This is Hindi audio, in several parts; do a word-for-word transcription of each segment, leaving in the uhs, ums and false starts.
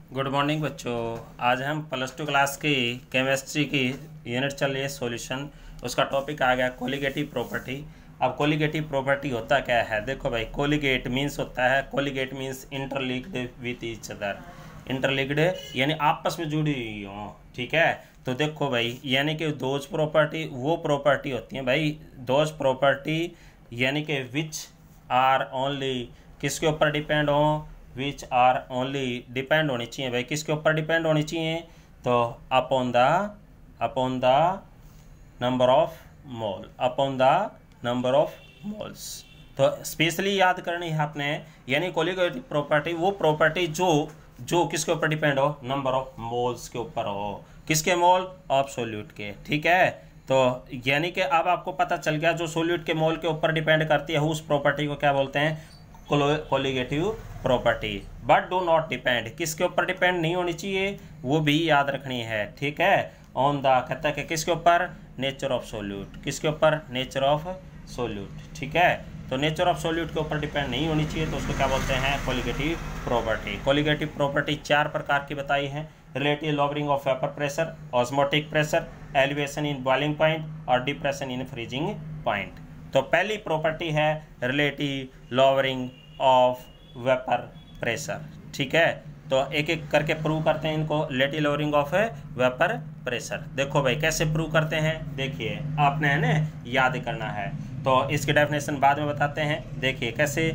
गुड मॉर्निंग बच्चों। आज हम प्लस टू क्लास की केमिस्ट्री की यूनिट चल रही है सॉल्यूशन। उसका टॉपिक आ गया कोलिगेटिव प्रॉपर्टी। अब कोलिगेटिव प्रॉपर्टी होता क्या है, देखो भाई, कोलिगेट मीन्स होता है, colligate means interlinked with each other, interlinked यानी आपस में जुड़ी हुई हो, ठीक है। तो देखो भाई, यानी कि दोज प्रॉपर्टी वो प्रॉपर्टी होती है भाई, दोज प्रॉपर्टी यानी कि विच आर ओनली किसके ऊपर डिपेंड हो, विच आर ओनली डिपेंड होनी चाहिए भाई, किसके ऊपर डिपेंड होनी चाहिए, तो upon the upon the number of mole, upon the number of moles. तो स्पेशली याद करनी है आपने, यानी कोलिगेटिव प्रॉपर्टी वो प्रॉपर्टी जो जो किसके ऊपर डिपेंड हो, नंबर ऑफ मोल्स के ऊपर हो, किसके मोल, ऑफ सोल्यूट के, ठीक है। तो यानी कि अब आपको पता चल गया, जो सोल्यूट के मोल के ऊपर डिपेंड करती है उस प्रॉपर्टी को क्या बोलते हैं, colligative property. But do not depend, किसके ऊपर डिपेंड नहीं होनी चाहिए, वो भी याद रखनी है, ठीक है। ऑन द कहता है किसके ऊपर, नेचर ऑफ सोल्यूट, किसके ऊपर, नेचर ऑफ सोल्यूट, ठीक है। तो नेचर ऑफ सोल्यूट के ऊपर डिपेंड नहीं होनी चाहिए, तो उसको क्या बोलते हैं, कोलिगेटिव प्रॉपर्टी। कोलिगेटिव प्रॉपर्टी चार प्रकार की बताई है, relative lowering of vapour pressure, osmotic pressure, elevation in boiling point और डिप्रेशन इन फ्रीजिंग पॉइंट। तो पहली प्रॉपर्टी है relative lowering of vapour pressure, ठीक है। तो एक एक करके प्रूव करते हैं इनको, relative lowering of vapour pressure. देखो भाई कैसे प्रूव करते हैं, देखिए आपने है ना याद करना है, तो इसकी डेफिनेशन बाद में बताते हैं। देखिए कैसे,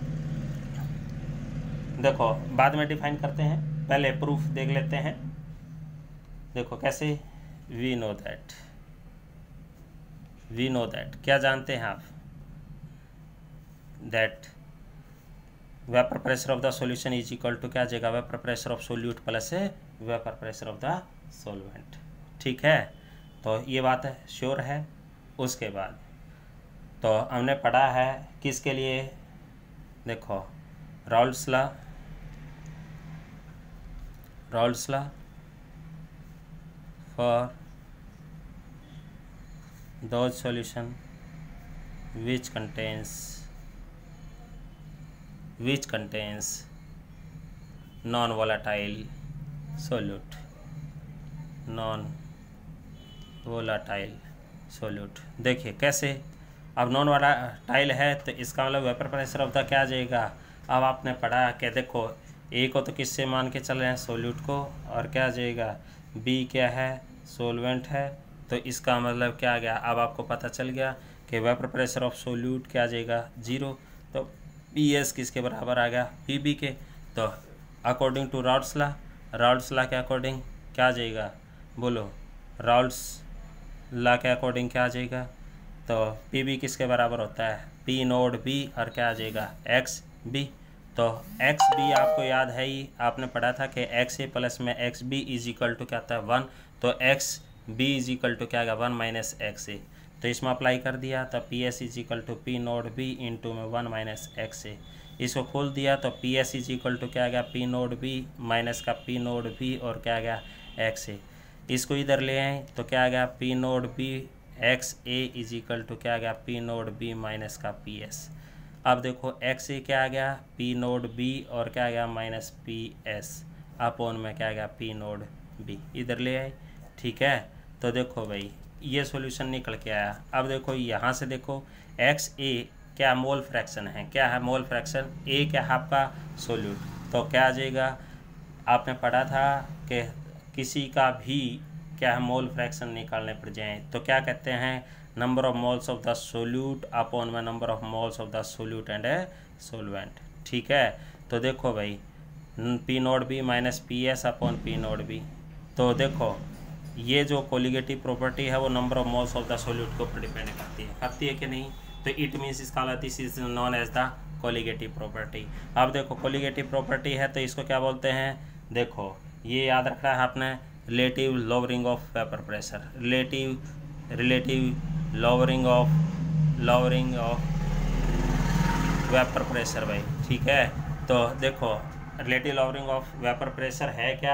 देखो बाद में डिफाइन करते हैं, पहले प्रूफ देख लेते हैं। देखो कैसे, we know that we know that क्या जानते हैं आप, that vapour pressure of the solution is equal to क्या जाएगा, vapour pressure of solute plus vapour pressure of the solvent, ठीक है। तो ये बात है श्योर है। उसके बाद तो हमने पढ़ा है किसके लिए, देखो Raoult's law, Raoult's law for those solution which contains which contains non volatile solute, non volatile solute। देखिए कैसे, अब नॉन वोलाटाइल है तो इसका मतलब वेपर प्रेशर ऑफ द क्या आ जाएगा। अब आपने पढ़ा कि देखो ए को तो किससे मान के चल रहे हैं, सोल्यूट को, और क्या आ जाएगा, बी क्या है, सोलवेंट है। तो इसका मतलब क्या आ गया, अब आपको पता चल गया कि वेपर प्रेशर ऑफ सोल्यूट क्या आ जाएगा, जीरो। तो पी एस किसके बराबर आ गया, पी बी के। तो according to Raoult's law, Raoult's law के अकॉर्डिंग क्या आ जाएगा, बोलो, राउल्ट्स लॉ के अकॉर्डिंग क्या आ जाएगा, तो पी बी किसके बराबर होता है, पी नोड बी, और क्या आ जाएगा, एक्स बी। तो एक्स बी आपको याद है ही, आपने पढ़ा था कि एक्स ए प्लस में X B is equal to क्या आता है, वन। तो X B is equal to क्या आएगा, वन माइनस एक्स ए। तो इसमें अप्लाई कर दिया तो P S is equal to P node B into में वन माइनस एक्स ए। इसको खोल दिया तो P S is equal to क्या आ गया, पी नोड बी माइनस का पी नोड बी और क्या आ गया, एक्स ए। इसको इधर ले आए तो क्या आ गया, P node B X A is equal to क्या आ गया, पी नोड बी माइनस का पी एस। अब देखो एक्स ए क्या आ गया, पी नोड बी और क्या आ गया, माइनस पी एस अपॉन में क्या आ गया, पी नोड बी, इधर ले आए, ठीक है। तो देखो भाई ये सॉल्यूशन निकल के आया। अब देखो यहाँ से देखो एक्स ए क्या मोल फ्रैक्शन है, क्या है मोल फ्रैक्शन, ए क्या है आपका सोल्यूट। तो क्या आ जाएगा, आपने पढ़ा था कि किसी का भी क्या है मोल फ्रैक्शन निकालने पड़ जाए तो क्या कहते हैं, number of moles of the solute upon में number of moles of the solute and a solvent, ठीक है। तो देखो भाई P node B minus P S upon P node B. तो देखो ये जो कोलिगेटिव प्रॉपर्टी है वो number of moles of the solute के ऊपर डिपेंड करती है, करती है कि नहीं। तो इट मीन्स इसका this is known as the colligative property. अब देखो कोलिगेटिव प्रॉपर्टी है तो इसको क्या बोलते हैं, देखो ये याद रखना है आपने, relative lowering of vapour pressure, relative relative lowering of lowering of vapour pressure भाई, ठीक है। तो देखो relative lowering of vapour pressure है क्या,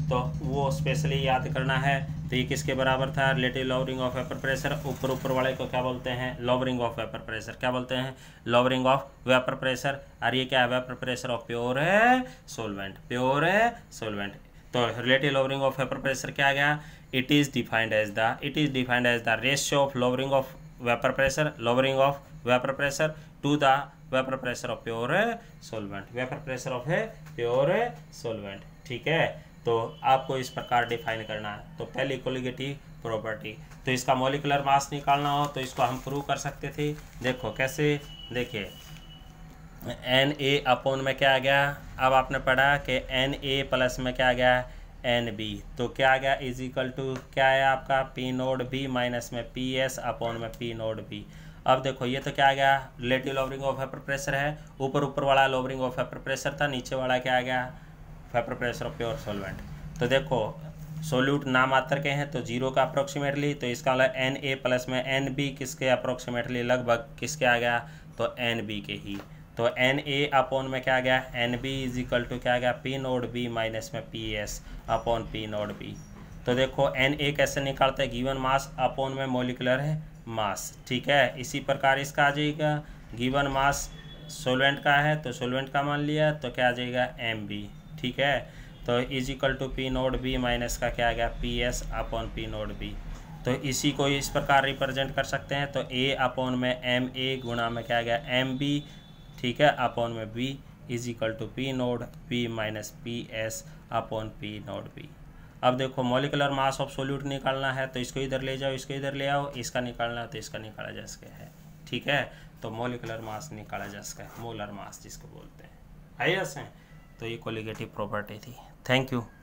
तो वो स्पेशली याद करना है। तो ये किसके बराबर था, relative lowering of vapour pressure, ऊपर ऊपर वाले को क्या बोलते हैं, लॉवरिंग ऑफ वेपर प्रेशर, क्या बोलते हैं, लॉवरिंग ऑफ वेपर प्रेशर। और ये क्या है, वेपर प्रेशर ऑफ प्योर है सोलवेंट, प्योर है सोलवेंट। तो relative lowering of vapour pressure क्या आ गया, it is defined as the it is defined as the ratio of lowering of vapour pressure, lowering of vapour pressure to the vapour pressure of pure solvent, vapour pressure of है प्योर सोलवेंट। ठीक है, तो आपको इस प्रकार डिफाइन करना है। तो पहली कोलिगेटिव प्रॉपर्टी, तो इसका मॉलिक्यूलर मास निकालना हो तो इसको हम प्रूव कर सकते थे। देखो कैसे, देखिए एन ए अपॉन में क्या आ गया, अब आपने पढ़ा कि एन ए प्लस में क्या आ गया, एन बी, तो क्या आ गया इज इक्वल टू क्या है आपका, पी नोड बी माइनस में पी एस अपॉन में पी नोड बी। अब देखो ये तो क्या आ गया, relative lowering of vapour pressure है, ऊपर ऊपर वाला लॉवरिंग ऑफ वेपर प्रेशर था, नीचे वाला क्या आ गया, vapour pressure of pure solvent. तो देखो सोल्यूट नाम मात्र के हैं तो जीरो का अप्रोक्सीमेटली, तो इसका वाला एन ए प्लस में एन बी किसके अप्रोक्सीमेटली, लगभग किसके आ गया, तो एन बी के ही। तो एन ए अपॉन में क्या आ गया, N B is equal to क्या आ गया, पी नोड बी माइनस में P S upon P node B. तो देखो एन ए कैसे निकालते हैं, गिवन मास अपॉन में मोलिकुलर है मास। ठीक है, इसी प्रकार इसका आ जाएगा, गिवन मास सोलवेंट का है तो सोलवेंट का मान लिया तो क्या आ जाएगा एम बी। ठीक है, तो is equal to P node B minus का क्या आ गया, P S upon P node B. तो इसी को इस प्रकार रिप्रेजेंट कर सकते हैं, तो ए अपॉन में एम ए गुणा में क्या आ गया, एम बी। ठीक है, अपॉन में B is equal to P node B minus P S upon P node B. अब देखो मॉलिकुलर मास ऑफ सोल्यूट निकालना है तो इसको इधर ले जाओ, इसको इधर ले आओ, इसका निकालना है तो इसका निकाला जा सके है। ठीक है, तो मॉलिकुलर मास निकाला जा सका है, मोलर मास जिसको बोलते हैं। आई एस हैं, तो ये कोलिगेटिव प्रॉपर्टी थी। Thank you.